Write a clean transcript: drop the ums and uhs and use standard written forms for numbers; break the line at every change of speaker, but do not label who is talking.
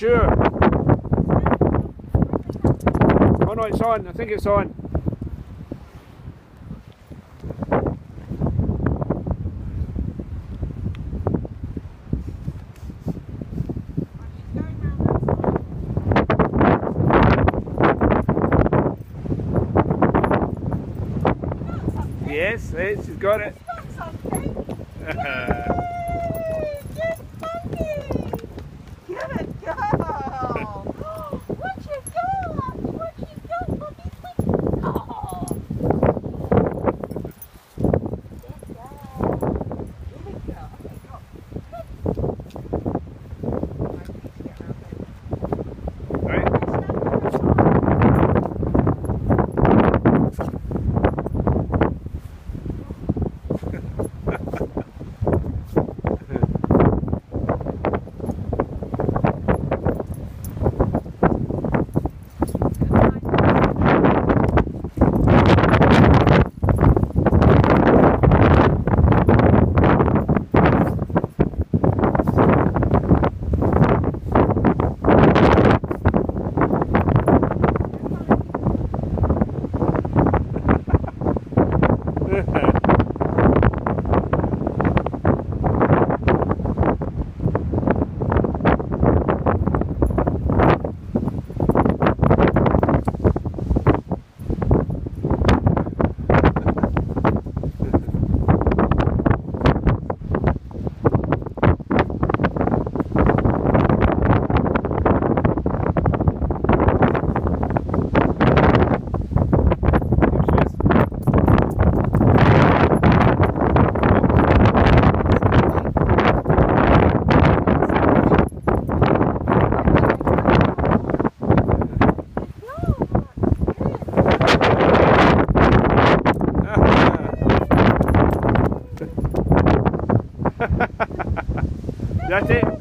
sure. Oh no, it's on. I think it's on. Yes, she's got it.
She's got something. Yay! Good puppy! Good girl! What you got? What you got, puppy? Oh! Good girl! Good girl!
Right. That's it.